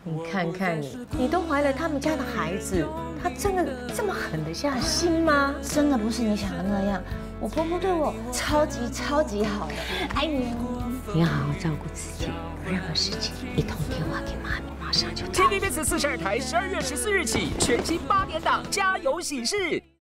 你看看你都怀了他们家的孩子，他真的这么狠得下心吗？ 真的不是你想的那样，我婆婆对我超级好的，爱你哦。 你要好好照顾自己，有任何事情一通电话给妈咪，马上就到。 TVBS 42台12月14日起，全新8点档《家有喜事》。